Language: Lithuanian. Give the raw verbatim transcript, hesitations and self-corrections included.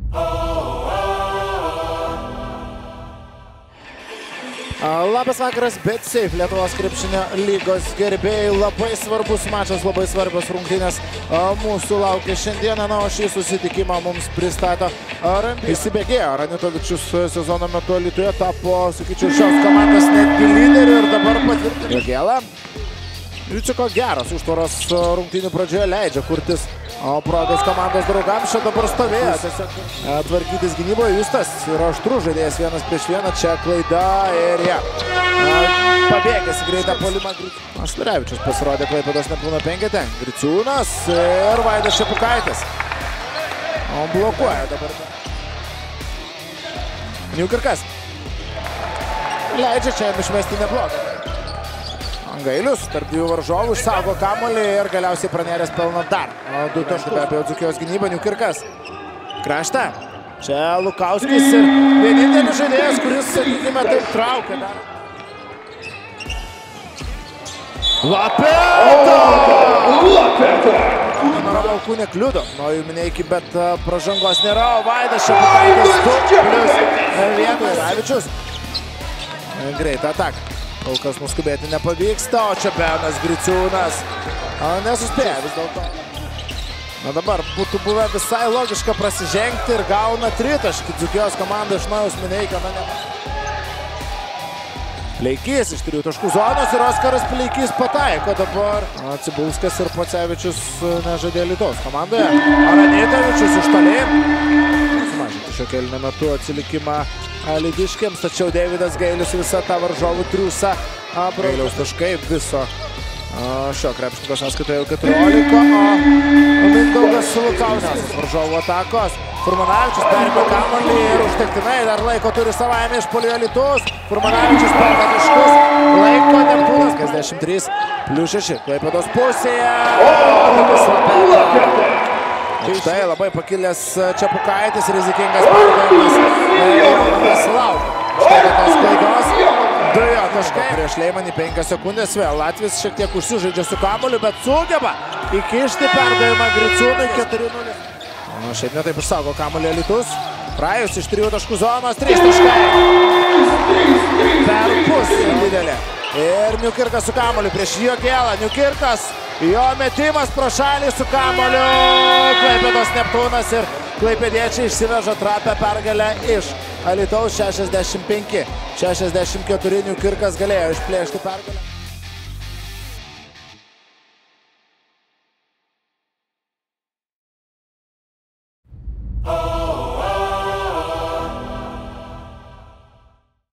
Labas vakaras, BetSafe, Lietuvos krepšinio lygos gerbėjai. Labai svarbus mačas, labai svarbios rungtynės mūsų laukia šiandieną. Na, o šį susitikimą mums pristato Rambi. Įsibėgėjo Ranitovičius sezono metu Alytuje, tapo, sakyčiau, šios komandos netgi lyderiu ir dabar patvirtino Gėlą. Liuciko geras užtvaros rungtynių pradžioje leidžia kurtis progos komandos draugams. Čia dabar stovėjo tiesiog tvarkytis gynyboje. Justas yra aštrus žaidėjas vienas prieš vieną. Čia klaida ir jie pabėgęs į greitą puolimą. Ašlerevičius pasirodė Klaipėdos Neptūno penkete. Griciūnas ir Vaidas Šepukaitis. O blokuoja dabar. Niukirkas leidžia čia išmesti neblogą. Gailius tarp dviejų varžovų išsaugo kamuolį ir galiausiai pranėręs pelno dar du taškus. Be abejo Dzūkijos gynyba. Niukirkas kraštą. Čia Lukauskis ir vienintelis žaidėjas, kuris, sakykime, taip traukia dar. Lapeta! Lapeta! Raukų nekliudo nuo Jumineiki, bet pražangos nėra. O Vaidas Šepukaitis du plius vienas. Ravičius. Greitą ataką. Kol kas nuskubėti nepavyksta, o čia Benas Griciūnas nesuspėja vis dėlto. Na dabar būtų buvę visai logiška prasižengti ir gauna tritaškį Dzūkijos komanda iš Nojaus Mineikio. Pleikys iš trijų taškų zonos ir Oskaras Pleikys pataiko dabar. Cibulskas ir Pocevičius nežaidė Alytaus komandoje. Ranitovičius iš toli. Sumažinti šio kėlinio metu atsilikimą Alytiškiams, tačiau Deividas Gailius visą tą varžovų triūsą. Gailiaus taškai viso šio krepšininko sąskaitoje jau keturiolika, o Mindaugas Lukauskis varžovų atakos. Furmanavičius perėmė kamuolį ir užtektinai dar laiko turi savajame išpuolį Alytus. Furmanavičius pelno taškus, laiko Neptūnas. penkiasdešimt trys plius šeši Klaipėdos pusėje. Štai labai pakilęs Čepukaitis, rizikingas perdavimas. Laukia. Štai tokios klaidos. Du jo taškai. Prieš Leimanį penkios sekundės vėl. Latvis šiek tiek užsižaidžia su kamuoliu, bet sugeba įkišti perdavimą Griciūnui keturi nulis. O šiaip netaip išsaugo kamuolį Alytus. Prajus iš trijų taškų zonos. trys taškai. Per pusę didelė. Ir Niukirkas su kamuoliu prieš Jogėlą. Niukirkas. Jo metimas pro šalį su kamuoliu. Klaipėdos Neptūnas ir klaipėdiečiai išsiveža trapią pergalę iš Alytaus. šešiasdešimt penki šešiasdešimt keturi Niukirkas galėjo išplėšti pergalę.